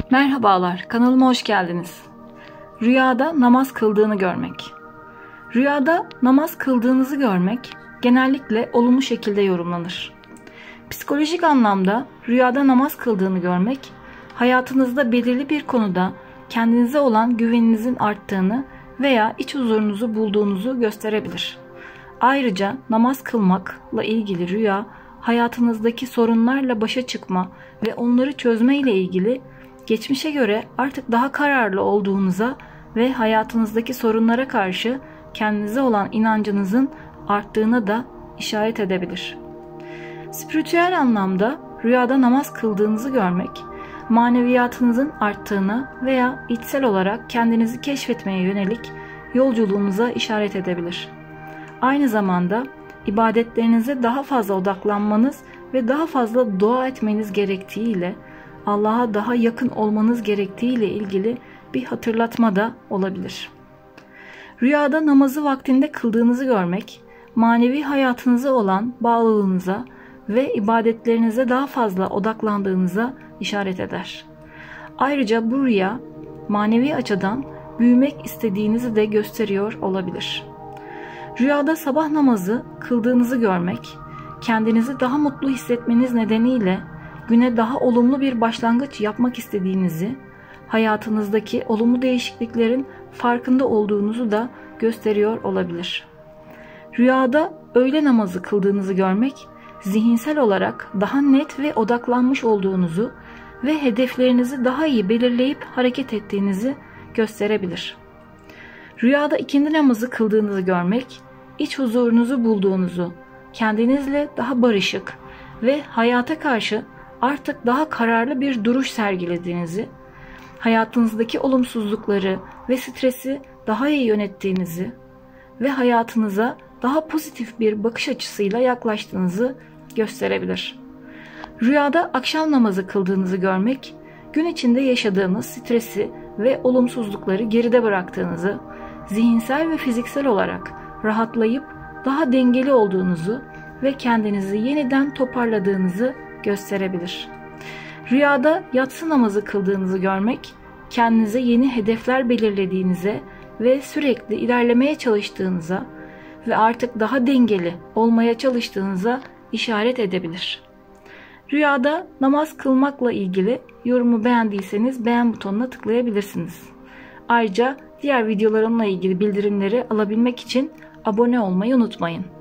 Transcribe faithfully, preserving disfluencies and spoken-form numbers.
Merhabalar, kanalıma hoş geldiniz. Rüyada namaz kıldığını görmek. Rüyada namaz kıldığınızı görmek genellikle olumlu şekilde yorumlanır. Psikolojik anlamda rüyada namaz kıldığını görmek, hayatınızda belirli bir konuda kendinize olan güveninizin arttığını veya iç huzurunuzu bulduğunuzu gösterebilir. Ayrıca namaz kılmakla ilgili rüya, hayatınızdaki sorunlarla başa çıkma ve onları çözme ile ilgili geçmişe göre artık daha kararlı olduğunuza ve hayatınızdaki sorunlara karşı kendinize olan inancınızın arttığına da işaret edebilir. Spiritüel anlamda rüyada namaz kıldığınızı görmek, maneviyatınızın arttığına veya içsel olarak kendinizi keşfetmeye yönelik yolculuğunuza işaret edebilir. Aynı zamanda ibadetlerinize daha fazla odaklanmanız ve daha fazla dua etmeniz gerektiğiyle, Allah'a daha yakın olmanız gerektiğiyle ilgili bir hatırlatma da olabilir. Rüyada namazı vaktinde kıldığınızı görmek, manevi hayatınıza olan bağlılığınıza ve ibadetlerinize daha fazla odaklandığınıza işaret eder. Ayrıca bu rüya manevi açıdan büyümek istediğinizi de gösteriyor olabilir. Rüyada sabah namazı kıldığınızı görmek, kendinizi daha mutlu hissetmeniz nedeniyle güne daha olumlu bir başlangıç yapmak istediğinizi, hayatınızdaki olumlu değişikliklerin farkında olduğunuzu da gösteriyor olabilir. Rüyada öğle namazı kıldığınızı görmek, zihinsel olarak daha net ve odaklanmış olduğunuzu ve hedeflerinizi daha iyi belirleyip hareket ettiğinizi gösterebilir. Rüyada ikindi namazı kıldığınızı görmek, iç huzurunuzu bulduğunuzu, kendinizle daha barışık ve hayata karşı artık daha kararlı bir duruş sergilediğinizi, hayatınızdaki olumsuzlukları ve stresi daha iyi yönettiğinizi ve hayatınıza daha pozitif bir bakış açısıyla yaklaştığınızı gösterebilir. Rüyada akşam namazı kıldığınızı görmek, gün içinde yaşadığınız stresi ve olumsuzlukları geride bıraktığınızı, zihinsel ve fiziksel olarak rahatlayıp daha dengeli olduğunuzu ve kendinizi yeniden toparladığınızı gösterebilir. Rüyada yatsı namazı kıldığınızı görmek, kendinize yeni hedefler belirlediğinize ve sürekli ilerlemeye çalıştığınıza ve artık daha dengeli olmaya çalıştığınıza işaret edebilir. Rüyada namaz kılmakla ilgili yorumu beğendiyseniz beğen butonuna tıklayabilirsiniz. Ayrıca diğer videolarımla ilgili bildirimleri alabilmek için abone olmayı unutmayın.